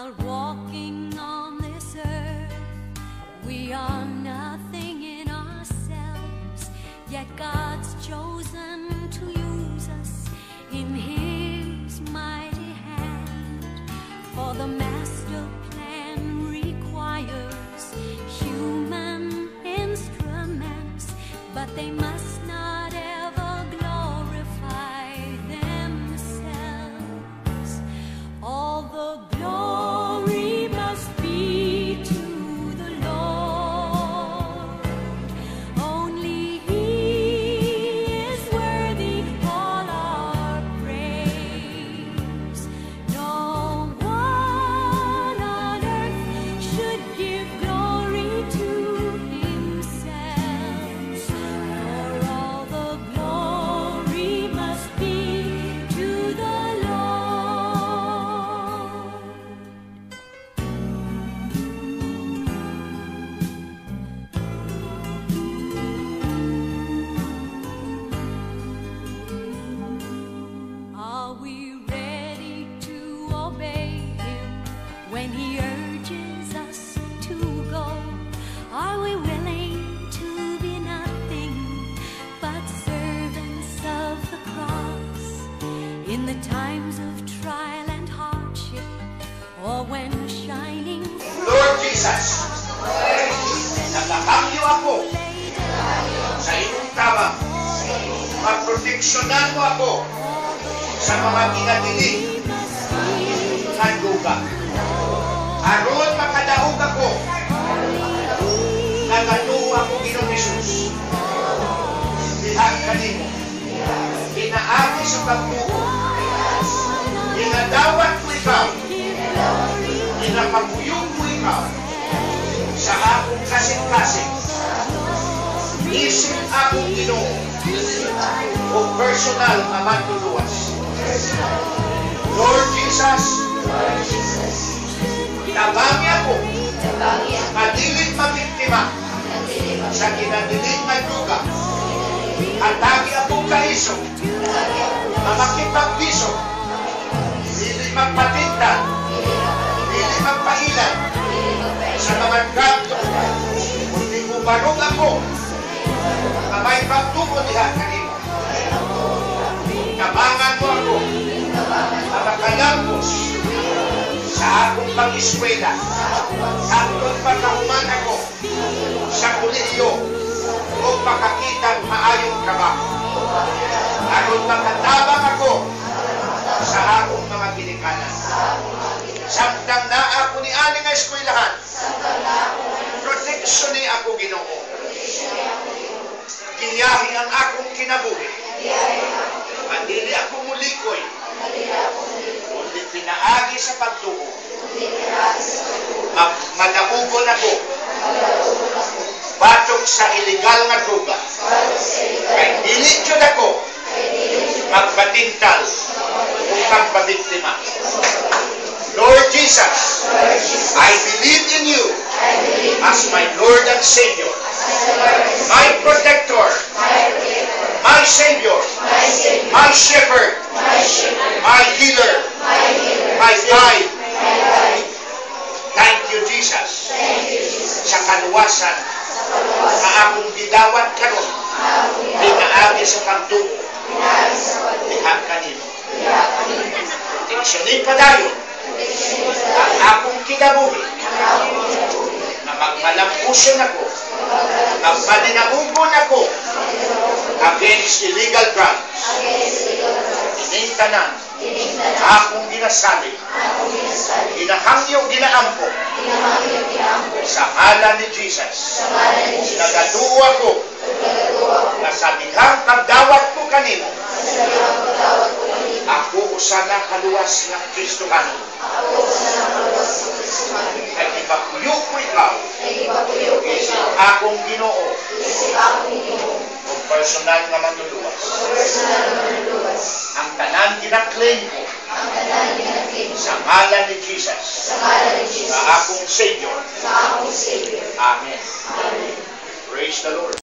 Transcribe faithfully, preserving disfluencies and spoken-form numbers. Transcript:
While walking on this earth, we are nothing in ourselves, yet God's chosen to use us in His mighty hand. For the master plan requires human instruments, but they must not ever glorify themselves. All the glory must be to the Lord. Only He is worthy all our praise. No one on earth should give glory to himself, for all the glory must be to the Lord. Are we ready to obey Him when He urges us to go? Are we willing to be nothing but servants of the cross in the times of trial and hardship, or when shining Lord Jesus, nakahangyo ako sa iyong tabang. Maproteksyonan mo ako sa mga ginadilig na duga. Aron makadaog ako, nagatuo ako Ginoong Hesus. Dihang kanimo, pinaagi sa pagtuo. Ginadawat ko ikaw, ginapaguyog ko ikaw sa akong kasing-kasing. Isip akong Ginoo o personal na matuluwas. Lord Jesus, tabangi ako, madilig mabiktima sa kinadilig na duga. Atagi akong kaisog, mamakipagbiso, dili magpatintan, dili magpailan sa mga kanto, kundi ubarog ako, kamay pagtuko diha kanimo. Tabangan mo ako, makakalangkos sa akong pag-eskwela, sakton pagkahuman ako sa kolehiyo o makakitang maayong trabaho. Aron makatabang ako sa akong mga ginikanan. Samtang na ako ni ani nga eskwelahan, proteksyon ni ako Ginoo. Giyahi ang akong kinabuhi. Andili ako mulikoy. Kundi pinaagi sa pagtuo. Madaugon ako. Batok sa iligal nga druga. Kay dili jud ako magpatintal o magpabiktima. Lord Jesus, I believe in you as my Lord and Savior, my protector, my Savior, my shepherd, my healer, my guide. Thank you, Jesus, sa kaluwasan na akong gidawat karon, pinaagi sa pagtuo, dihang kanimo. Proteksyonin padayon ang akong kinabuhi, na magmalampuson ako, magmadinaugon ako against illegal drugs. Ining tanan, akong ginasalig, ginahangyo, ginaampo, sa ngalan ni Jesus. Nagatuo ako na sa dihang pagdawat ko kanimo, ako usana kaluwas ng Kristohano. Kaya ipapuyo ko ikaw, isip akong Ginoo, o personal nga matuluwas. Ang tanan ginaklaim ko sa ngalan ni Jesus, na akong Savior. Amen. Praise the Lord.